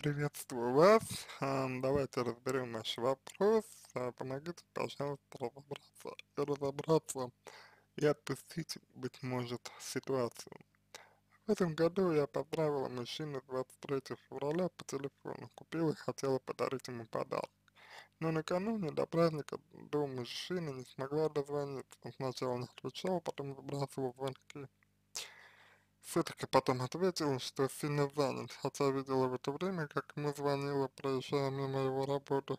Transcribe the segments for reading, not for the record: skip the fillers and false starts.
Приветствую вас. Давайте разберем наш вопрос. Помогите, пожалуйста, разобраться и отпустить, быть может, ситуацию. В этом году я поздравила мужчину 23 февраля по телефону, купила и хотела подарить ему подарок. Но накануне до праздника до мужчины не смогла дозвониться. Он сначала не отвечал, потом сбрасывал звонки. Все-таки потом ответил, что сильно занят, хотя видела в это время, как ему звонила, проезжая мимо его работы,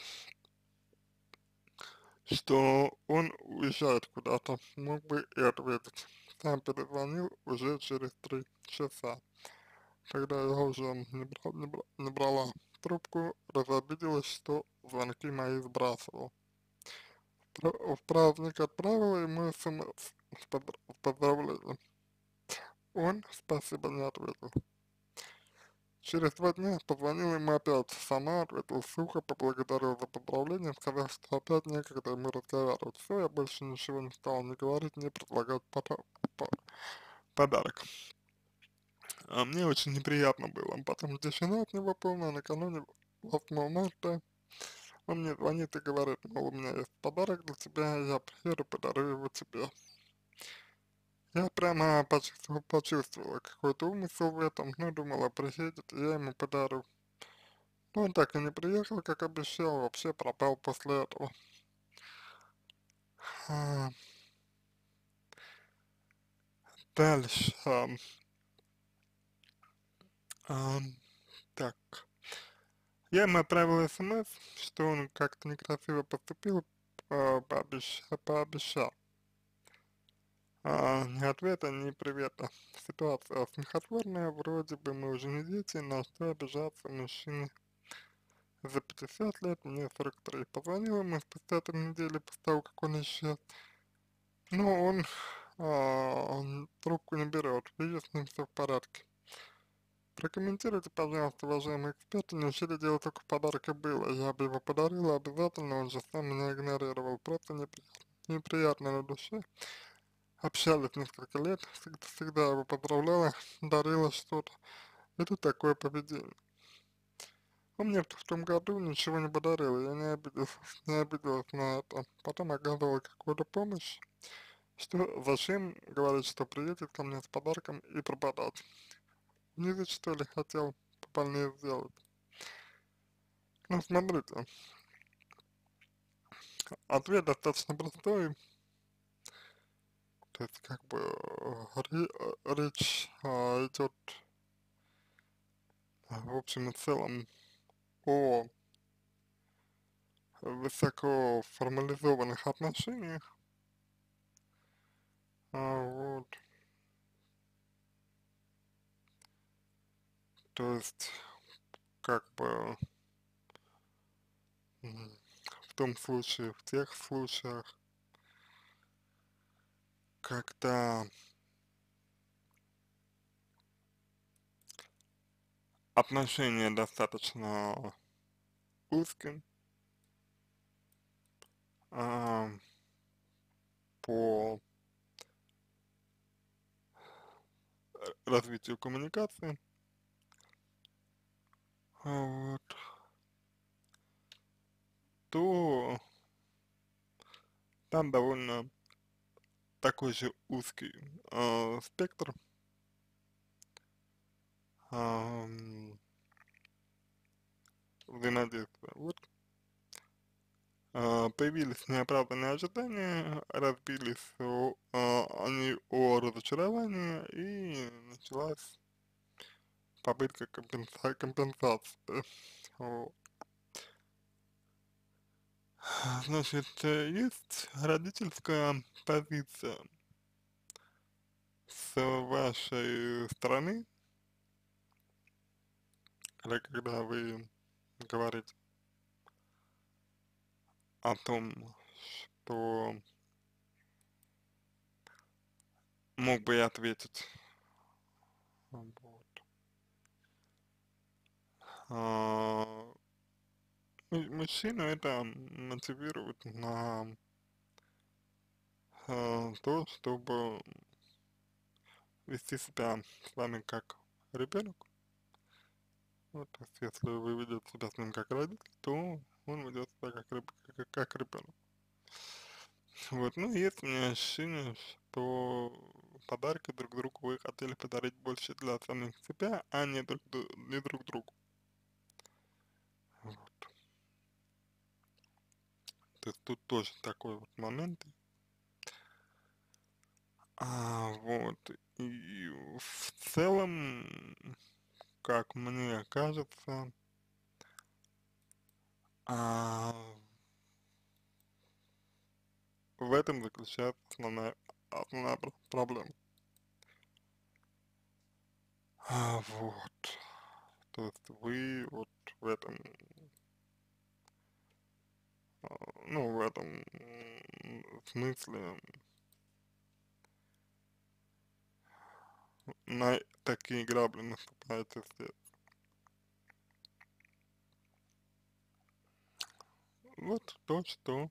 что он уезжает куда-то, мог бы и ответить. Сам перезвонил уже через 3 часа. Когда я уже не брала трубку, разобиделась, что звонки мои сбрасывал. В праздник отправила ему смс с поздравлением. Он спасибо не ответил. Через 2 дня позвонила ему опять, сама ответила сухо, поблагодарила за поздравление, сказав, что опять некогда ему разговаривать. Все, я больше ничего не стала ни говорить, ни предлагать подарок. А мне очень неприятно было. Потом тишина от него полная, накануне 8 марта он мне звонит и говорит, мол, у меня есть подарок для тебя, я приеду, подарю его тебе. Я прямо почувствовала какой-то умысел в этом, но думала, приедет, и я ему подарю. Но он так и не приехал, как обещал, вообще пропал после этого. А, Дальше. Ам, так. Я ему отправил смс, что он как-то некрасиво поступил, пообещал. Ни ответа, ни привета. Ситуация смехотворная, вроде бы мы уже не дети, на что обижаться мужчине за 50 лет, мне 43. Позвонил ему спустя 3 недели после того, как он исчез. Но он трубку не берет, видит, с ним все в порядке. Прокомментируйте, пожалуйста, уважаемые эксперты, неужели дело только в подарке было? Я бы его подарила обязательно, он же сам меня игнорировал, просто неприятно на душе. Общались несколько лет, всегда его поздравляла, дарила что-то. Это такое поведение. Он мне в том году ничего не подарил, я не обиделась на это. Потом оказывала какую-то помощь. Что, зачем говорить, что приедет ко мне с подарком и пропадать? Визит, что ли, хотел побольнее сделать? Ну, смотрите, ответ достаточно простой, то есть, как бы, речь идет, в общем и целом, о высоко формализованных отношениях, вот, то есть, как бы, в том случае, в тех случаях, когда отношения достаточно узкие, а, по развитию коммуникации, вот, то там довольно такой же узкий спектр ам, взаимодействия. Вот появились неоправданные ожидания, разбились они о разочаровании, и началась попытка компенсации. Вот. Значит, есть родительская позиция с вашей стороны, когда вы говорите о том, что мог бы я ответить. Вот. А, Мужчину это мотивирует на то, чтобы вести себя с вами как ребенок Вот, то есть, если вы ведете себя с ним как родитель, то он ведет себя как ребенок. Вот, ну, есть у меня ощущение, что подарки друг другу вы хотели подарить больше для самих себя, а не друг другу. Вот. То есть тут тоже такой вот момент. Вот. И в целом, как мне кажется, а, в этом заключается основная проблема. Вот. То есть вы вот в этом, а, ну, в этом смысле на такие грабли наступаете все. Вот то, что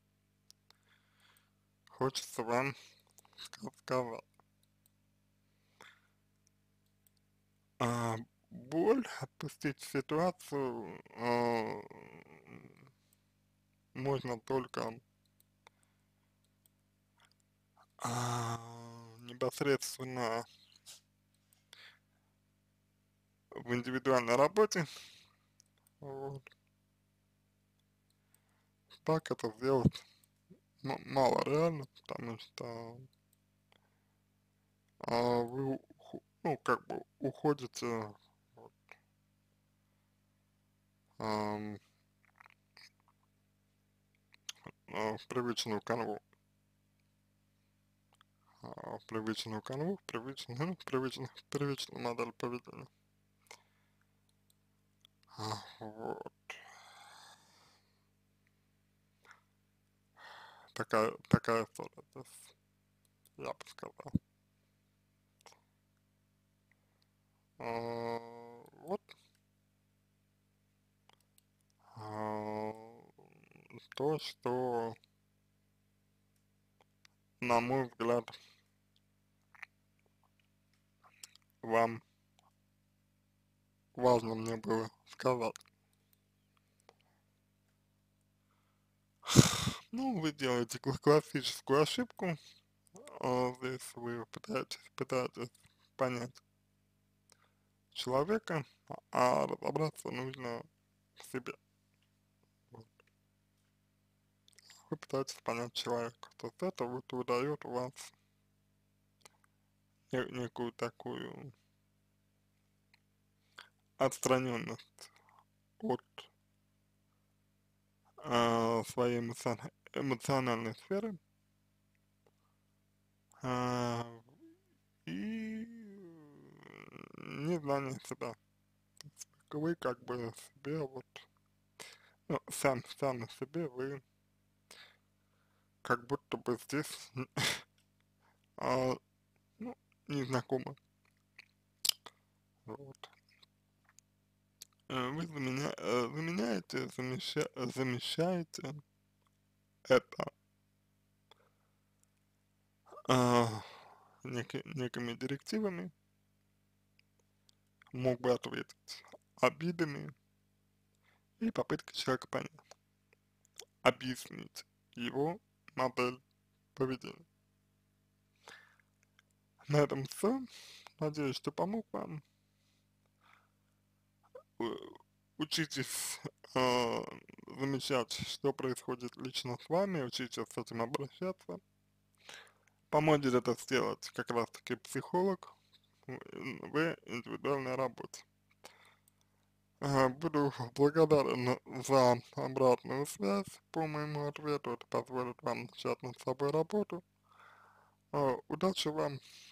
хочется вам сказать. А, боль отпустить ситуацию можно только непосредственно в индивидуальной работе. Вот. Так это сделать мало реально, потому что вы, ну, как бы уходите вот, ам, в привычную канву, в привычную канву, привычную модель поведения. Вот. Такая история здесь, я бы сказал. Вот, а, то, что, на мой взгляд, вам важно мне было сказать. Ну, вы делаете классическую ошибку, здесь вы пытаетесь понять человека, а разобраться нужно в себе. Вот. Вы пытаетесь понять человека. То есть это вот выдает у вас некую такую отстраненность от своей эмоциональной сферы, а, и незнание себя. То есть вы как бы себе вот, ну, сами себе вы как будто бы здесь а, ну, не знакомы. Вот. Вы замещаете это а, некими директивами, мог бы ответить обидами и попыткой человека понять, объяснить его модель поведения. На этом все. Надеюсь, что помог вам. Э, Учитесь замечать, что происходит лично с вами, учитесь с этим обращаться. Поможет это сделать как раз таки психолог в индивидуальной работе. Буду благодарен за обратную связь по моему ответу, это позволит вам начать над собой работу. Удачи вам!